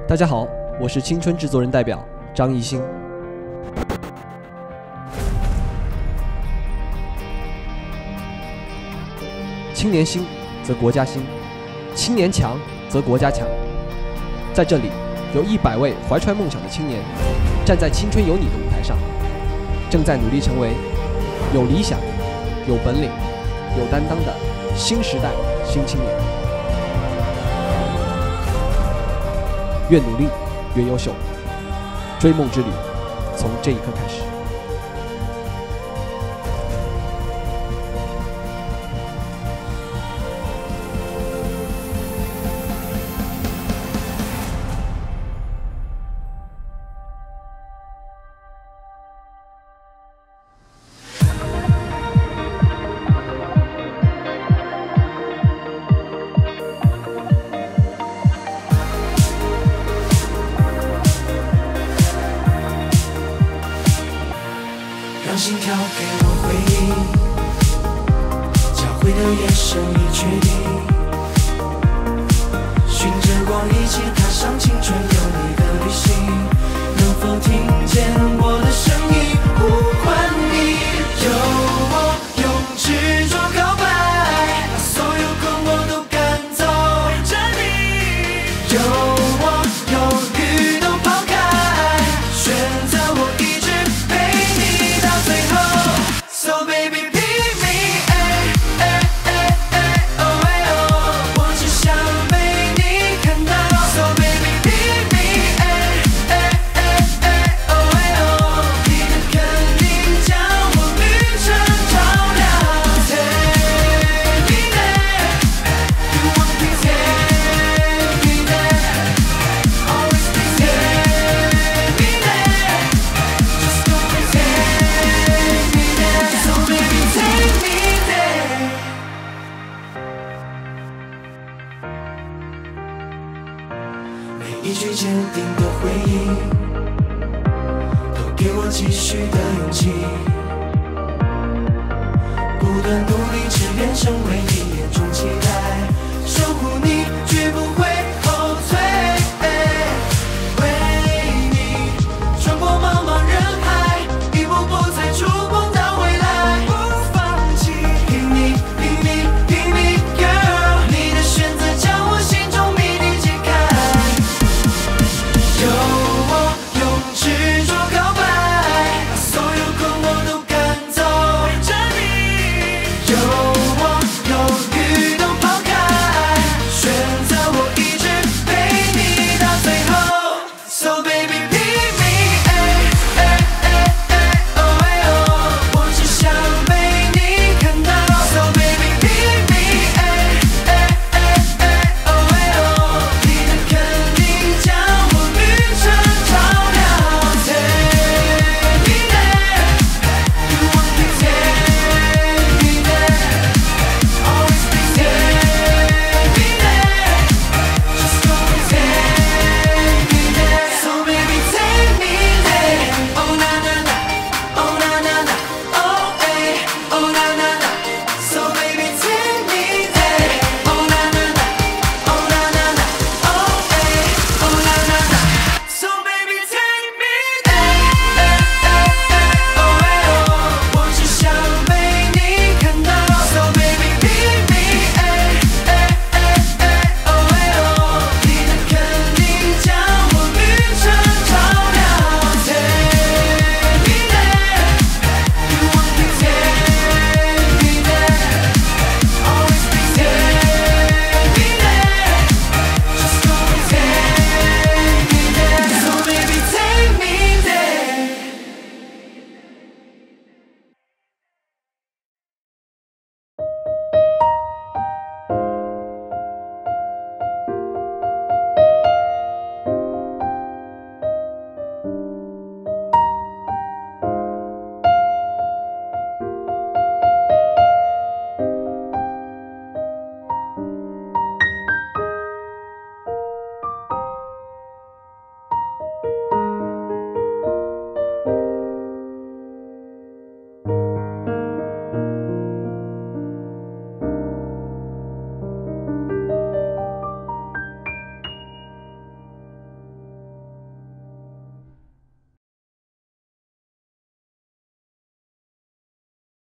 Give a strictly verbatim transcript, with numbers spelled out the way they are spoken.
大家好，我是青春制作人代表张艺兴。青年兴则国家兴，青年强则国家强。在这里，有一百位怀揣梦想的青年，站在青春有你的舞台上，正在努力成为有理想、有本领、有担当的新时代新青年。越努力，越优秀。追梦之旅，从这一刻开始。 让心跳给我回应，交汇的眼神已决定，循着光一起踏上青春有你的旅行，能否听见我的声音呼唤你？有我用执着告白，把所有困惑都赶走，陪着你。有我忧郁都抛开，选择我一直陪你到最后。So baby pick me， 哎哎哎哎哦哎哦，我只想被你看到。So baby pick me， 哎哎哎哎哦哎哦，你的肯定将我旅程照亮。Take me there，you want me take me there，always be take me there，just go and take me there。So baby take me there。每一句坚定的回应，都给我继续的勇气。不断努力，只愿成为你眼中期待，守护你，绝不会